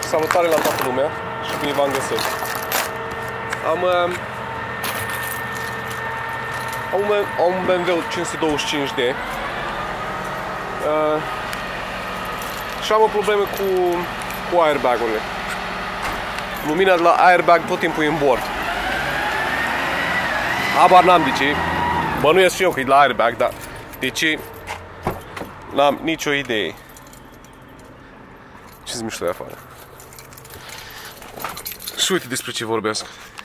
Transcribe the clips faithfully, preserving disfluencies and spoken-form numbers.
Salutare la toată lumea și bine v-am găsit. Am, uh, am, un, am un B M W cinci sute douăzeci și cinci D uh, și am o problemă cu, cu airbag-urile. Lumina de la airbag tot timpul e în bord. Habar n-am de ce. Bănuiesc și eu că e la airbag, dar de ce? N-am nicio idee. Ce-ți mișto de afară? Și uite despre ce vorbesc.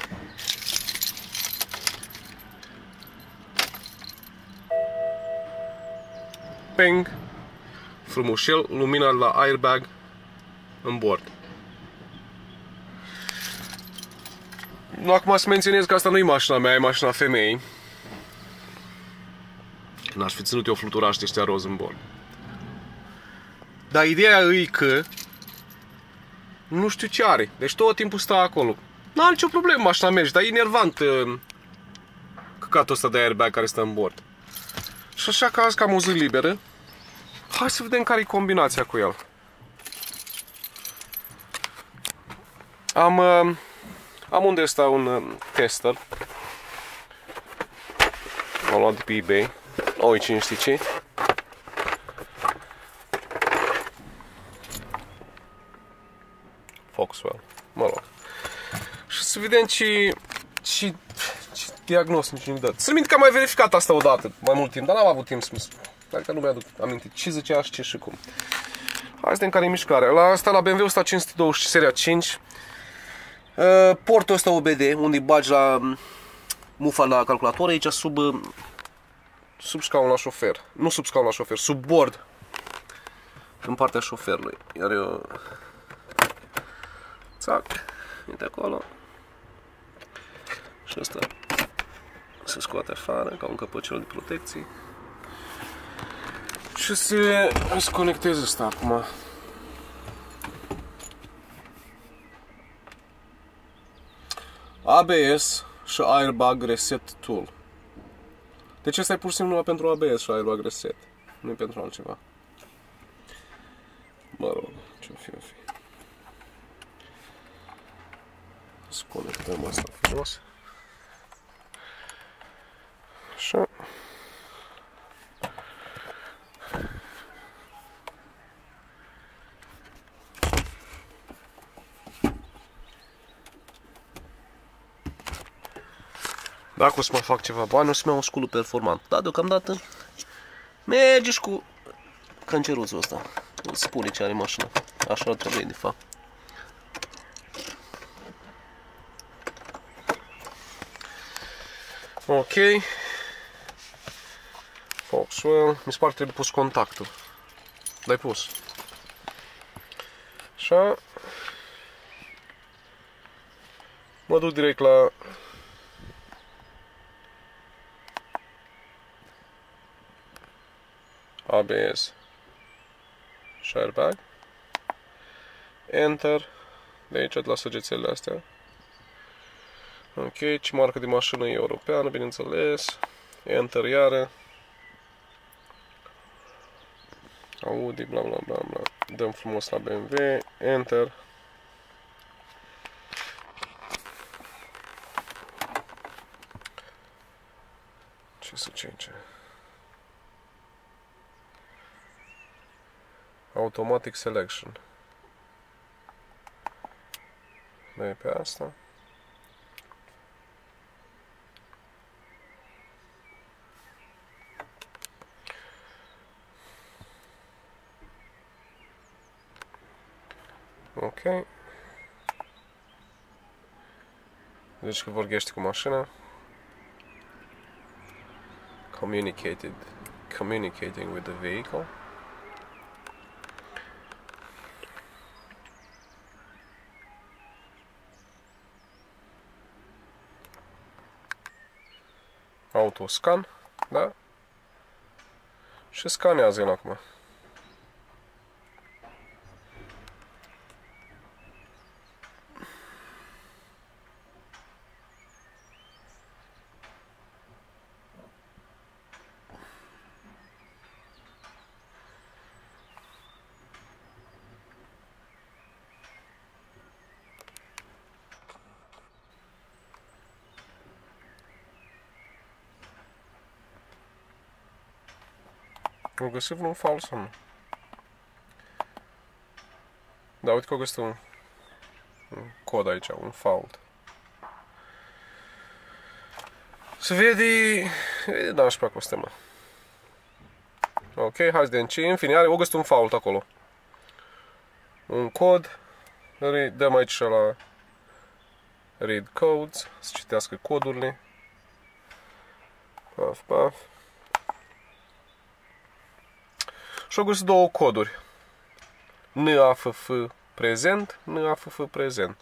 Ping! Frumușel, lumina de la airbag în bord. Acum să menționez că asta nu e mașina mea, e mașina femeii. N-aș fi ținut eu fluturași de ăștia roz în bord. Dar ideea e că nu știu ce are, deci tot timpul stă acolo. N-am nicio problemă, mașina merge, dar e enervant uh, căcatul ăsta de airbag care stă în bord. Și așa că azi că am o zi liberă, hai să vedem care e combinația cu el. Am, uh, am unde ăsta un uh, tester. M-am luat de pe eBay. Nu cine știe ce. Foxwell, mă rog. Și să vedem ce, ce, ce diagnostic ne dă. Să minte că am mai verificat asta odată, mai mult timp, dar n-am avut timp să mă... Dacă nu mi-aduc aminte ce zicea și ce și cum. Hai să vedem care e mișcarea. La asta, la B M W ăsta cinci sute douăzeci, seria cinci. Uh, portul ăsta O B D, unde bagi la mufa la calculator, aici sub, sub scaun la șofer. Nu sub scaun la șofer, sub bord. În partea șoferului. Iar eu... Țac, uite acolo. Și ăsta se scoate afară, ca un căpăcel de protecție. Și se conecteze ăsta acum. A B S și Airbag Reset Tool. Deci ăsta e pur și simplu pentru A B S și Airbag Reset. Nu e pentru altceva. Mă rog, ce-o fi, o fi. Să conectăm asta frumos. Așa. Dacă o să mai fac ceva bani, o să-mi iau un sculul performant. Dar deocamdată merge și cu canceruțul ăsta. Îl spune ce are mașina. Așa ar trebui de fapt. Ok. Foxwell. Mi se pare că trebuie pus contactul. L-ai pus. Așa. Mă duc direct la A B S și airbag. Enter. De aici, de la săgețelele astea. Ok, ce marcă de mașină e europeană, bineînțeles. Enter iară. Audi, bla bla bla bla. Dăm frumos la B M W. Enter. Ce să change? Automatic Selection. Noi pe asta. Ok. Deci că vorbește cu mașina. Communicated. Communicating with the vehicle. Autoscan, da? Și scanează el acum. O găsit vreun fault sau nu? Da, uite că o găsit un, un cod aici, un fault. Se vede... E nașpa cu asta, mă. Ok, hai să vedem ce. În fine, are, o găsit un fault acolo. Un cod. Dăm aici la read codes, să citească codurile. Paf, paf. Și au găsit două coduri. N A F F prezent, N A F F prezent.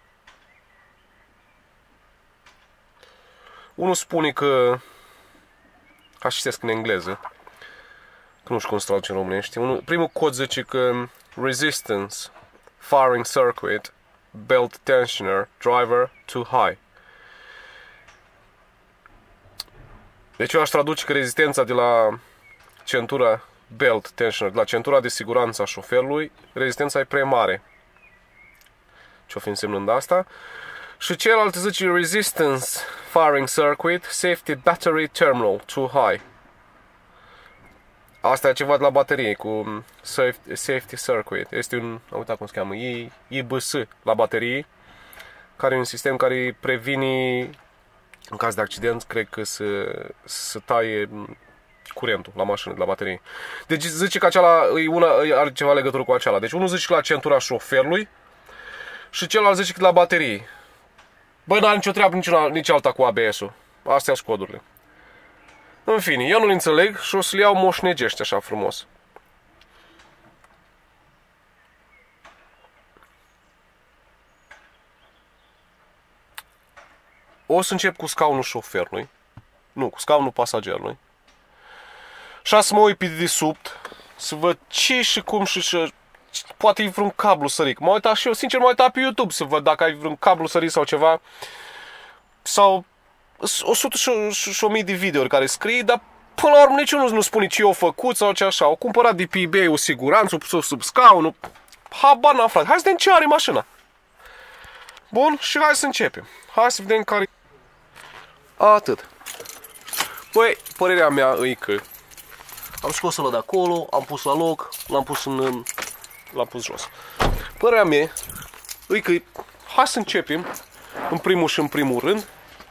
Unul spune că... Aș citesc în engleză. Că nu știu cum se traduce în românește. Unul, primul cod zice că resistance, firing circuit, belt tensioner, driver too high. Deci eu aș traduce că rezistența de la centura belt tensioner, de la centura de siguranță a șoferului, rezistența e prea mare. Ce-o fi însemnând asta? Și celălalt zice resistance, firing circuit, safety battery terminal too high. Asta e ceva de la baterie, cu safety, safety circuit. Este un, am uitat cum se cheamă, I B S la baterie, care e un sistem care previne, în caz de accident, cred că să, să taie curentul la mașină, de la baterie. Deci zice că aceala e una, are ceva legătură cu aceala. Deci unul zice că la centura șoferului și celălalt zice că la baterie. Băi, n-are nicio treabă nici, una, nici alta cu A B S-ul. Astea sunt codurile. În fine, eu nu-l înțeleg și o să-l iau moșnegește așa frumos. O să încep cu scaunul șoferului. Nu, cu scaunul pasagerului. Și să mă uit pe dedesubt, să văd ce și cum și, și poate e vreun cablu sărit. M-am uitat și eu, sincer, m-am uitat pe YouTube să văd dacă ai vreun cablu sărit sau ceva. Sau o sută și o mie de videouri care scrie, dar până la urmă niciunul nu spune ce i-au făcut sau ce așa. Au cumpărat de pe eBay o siguranță, o pus sub scaunul. Habar n-am, frate. Hai să vedem ce are mașina. Bun, și hai să începem. Hai să vedem care... Atât. Băi, părerea mea e că am scos ăla de acolo, am pus la loc, l-am pus în... l-am pus jos. Părerea mea e că hai să începem în primul și în primul rând.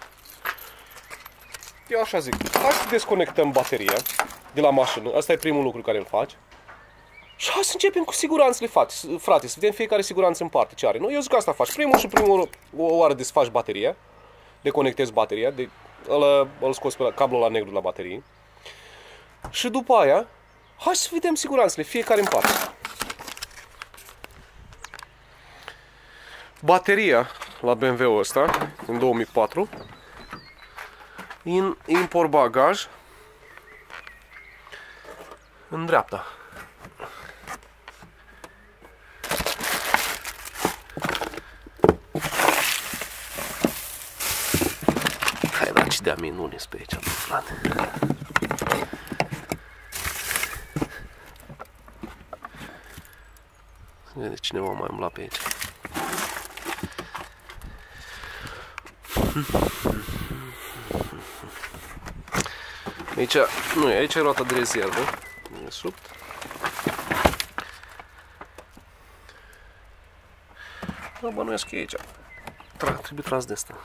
Eu așa zic, hai să desconectăm bateria de la mașină. Asta e primul lucru care îl faci. Și hai să începem cu siguranțele, frate, să vedem fiecare siguranță în parte ce are. Nu? Eu zic că asta faci. Primul și primul o oară desfaci bateria, deconectezi bateria, de, îl, îl scoți pe cablul la negru de la baterie. Și după aia, hai să vedem siguranțele, fiecare în parte. Bateria la B M W-ul ăsta, în două mii patru, în import bagaj, în dreapta. Hai, da, ce de-a minune pe aici, frate. Vede cineva mai umbla pe aici. Aici, nu e, aici e roata de rezervă. E sub. Nu, bănuiesc că e aici. Tra, trebuie tras de asta.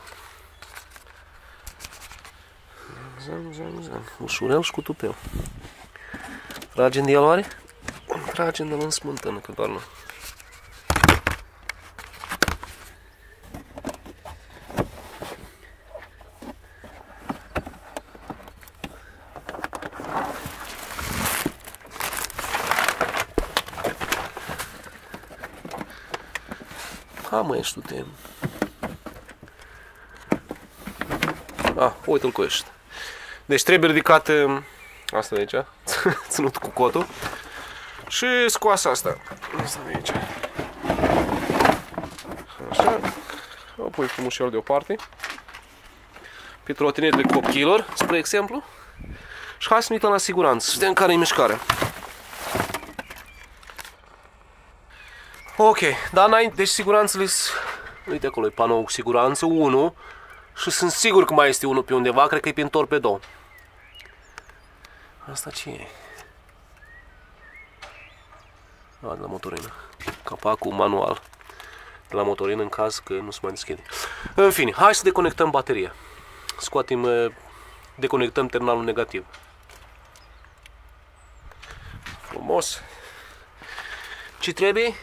Zăm, zăm, zăm. Ușurel și cu tupeu. Tragem de el oare? Tragem de-l în smântână, că doar nu. Ha, mă, ești tu te... Ah, uite-l cu ești. Deci trebuie ridicat asta de aici, ținut cu cotul. Și scoasă asta. Asta de aici. Așa. O pui frumușel deoparte. Pe trotinetele copchilor, spre exemplu. Și hai să ne uităm la siguranță, să vedem care e mișcarea. Ok, dar înainte, deci siguranțele sunt... Uite acolo e panou cu siguranță, unu. Și sunt sigur că mai este unul pe undeva, cred că e prin torpedou. Asta ce e? A, de la motorină. Capacul manual de la motorină în caz că nu se mai deschide. În fine, hai să deconectăm bateria. Scoatem, deconectăm terminalul negativ. Frumos. Ce trebuie?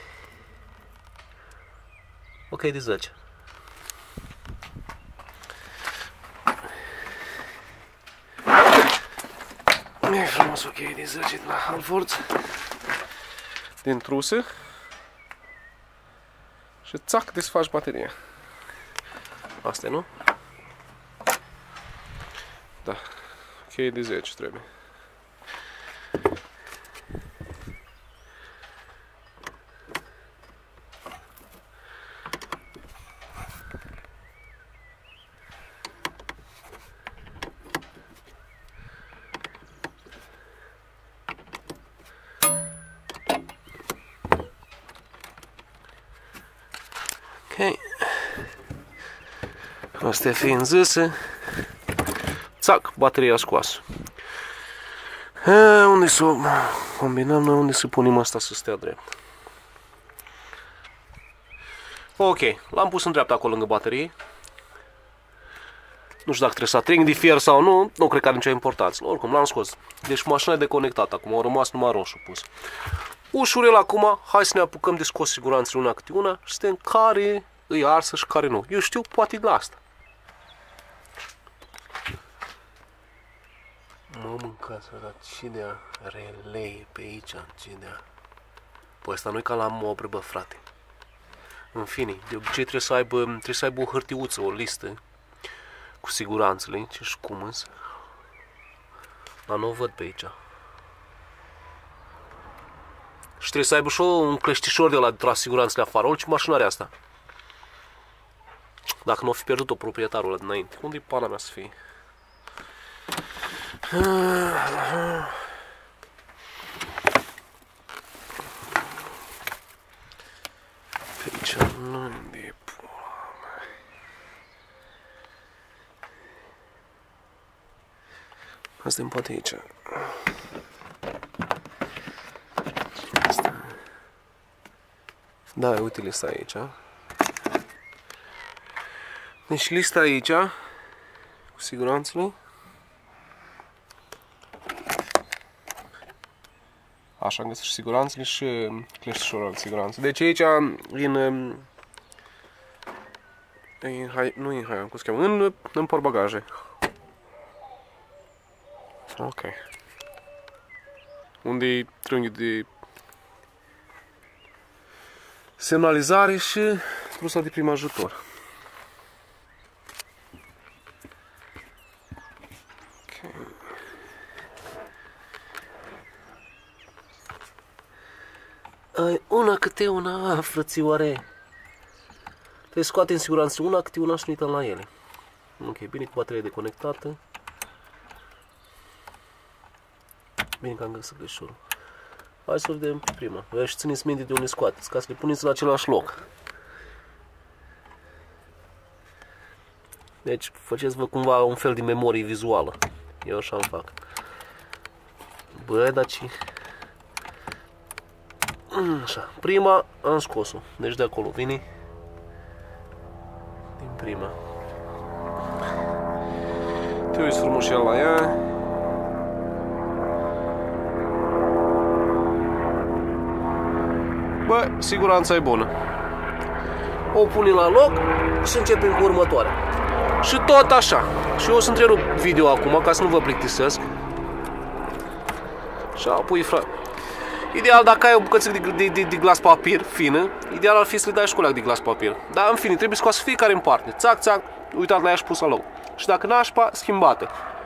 Ok de zece. E frumos ok de zece de la Halfords. Din trusă. Și țac, desfaci bateria. Asta e, nu? Da. Ok de zece trebuie. Ok. Astea fiind zise, țac, bateria scoasă. E, unde să o combinăm noi, unde să punem asta să stea drept? Ok, l-am pus în dreapta acolo lângă baterie. Nu știu dacă trebuie să ating de fier sau nu, nu cred că are nicio importanță. Oricum, l-am scos. Deci mașina e deconectată acum, au rămas numai roșu pus. Ușurel acum, hai să ne apucăm de scos siguranțele una câte una și să vedem care îi arsă și care nu. Eu știu, poate de la asta. Mă mâncați, dar ce de relei pe aici, ce de Păi ăsta nu-i ca la mobre, bă, frate. În fine, de obicei trebuie să aibă, trebuie să aibă o hârtiuță, o listă cu siguranțele, ce și cum însă. Dar nu o văd pe aici. Și trebuie să aibă și un cleștișor de la de tras siguranțele afară. Orice mașină are asta. Dacă nu o fi pierdut-o proprietarul ăla dinainte. Unde-i pana mea să fie? Pe aici unde-i pula mea? Asta-i poate aici. Asta. Da, uite lista aici. Deci lista aici, cu siguranțele. Așa, am găsit și siguranțele și cleștișorul de siguranță. Deci aici, în, în hai, nu în hai, cum se cheamă, în, în portbagaje. Ok. Unde-i triunghiul de semnalizare și trusa de prim ajutor. Ai una câte una, frățioare. Trebuie scoate în siguranță una câte una și nu uităm la ele. Ok, bine cu bateria deconectată. Bine că am găsit greșelul. Hai să vedem prima. Vă și țineți minte de unde scoateți, ca să le puneți la același loc. Deci faceți-vă cumva un fel de memorie vizuală. Eu așa îmi fac. Bă, dar ce... Așa, prima am scos-o. Deci de acolo vine. Din prima. Te uiți frumos și la ea. Bă, siguranța e bună. O punem la loc și începem cu următoarea. Și tot așa. Și eu o să întrerup video acum ca să nu vă plictisesc. Și apoi, frate. Ideal, dacă ai o bucățică de, de, de, de glas papir fină, ideal ar fi să le dai și cu de glas papir. Dar în fine, trebuie scoasă fiecare în parte. Țac, țac, uitat la ea și pus la loc. Și dacă nașpa, schimbată.